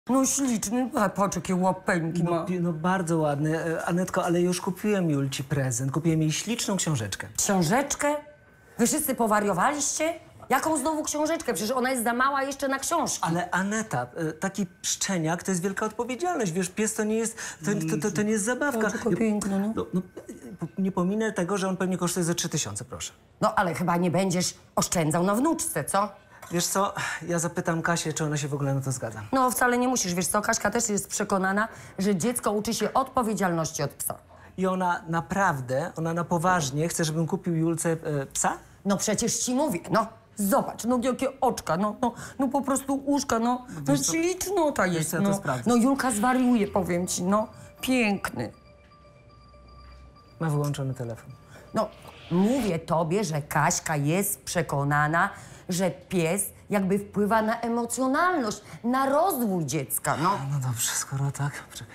No śliczny, a patrz jakie łapeńki ma. No bardzo ładny. Anetko, ale już kupiłem Julci prezent. Kupiłem jej śliczną książeczkę. Książeczkę? Wy wszyscy powariowaliście? Jaką znowu książeczkę? Przecież ona jest za mała jeszcze na książki. Ale Aneta, taki szczeniak to jest wielka odpowiedzialność. Wiesz, pies to nie jest, to nie jest zabawka. No, tylko piękno, no. Nie pominę tego, że on pewnie kosztuje ze 3000, proszę. No ale chyba nie będziesz oszczędzał na wnuczce, co? Wiesz co, ja zapytam Kasię, czy ona się w ogóle na to zgadza. No wcale nie musisz, wiesz co, Kaśka też jest przekonana, że dziecko uczy się odpowiedzialności od psa. I ona naprawdę, ona na poważnie chce, żebym kupił Julce psa? No przecież ci mówię, no. Zobacz, no jakie oczka, no po prostu uszka, no ślicznota jest, co, ja to sprawdzę. No Julka zwariuje, powiem ci, no. Piękny. Ma wyłączony telefon. No, mówię tobie, że Kaśka jest przekonana, że pies jakby wpływa na emocjonalność, na rozwój dziecka, no. No dobrze, skoro tak, poczekaj.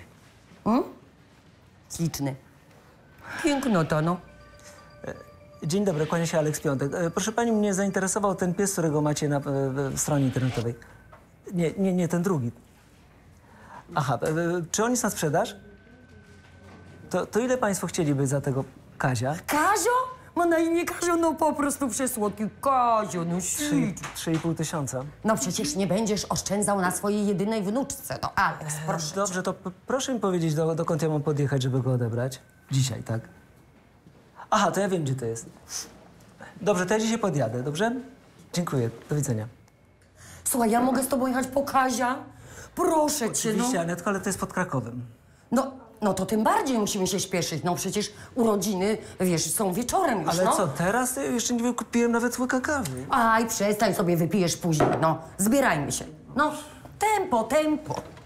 Śliczny. Pięknota, no. Dzień dobry, kłania się Aleks Piątek. Proszę pani, mnie zainteresował ten pies, którego macie na stronie internetowej. Nie, ten drugi. Aha, czy on jest na sprzedaż? To ile państwo chcieliby za tego Kazia? Kazio? Ma na imię Kazio, no po prostu przesłodki. Kazio, no śliczny. 3500. No przecież nie będziesz oszczędzał na swojej jedynej wnuczce, no Aleks, proszę cię. Dobrze, to proszę mi powiedzieć, dokąd ja mam podjechać, żeby go odebrać? Dzisiaj, tak? Aha, to ja wiem, gdzie to jest. Dobrze, to ja dzisiaj podjadę, dobrze? Dziękuję, do widzenia. Słuchaj, ja mogę z tobą jechać po Kazia? Proszę cię, no. Oczywiście, Anetko, ale to jest pod Krakowem. No to tym bardziej musimy się śpieszyć. No przecież urodziny, wiesz, są wieczorem już, Ale no. co, teraz? Ja jeszcze nie wykupiłem nawet łyka kawy. Aj, przestań sobie, wypijesz później, no. Zbierajmy się. No, tempo.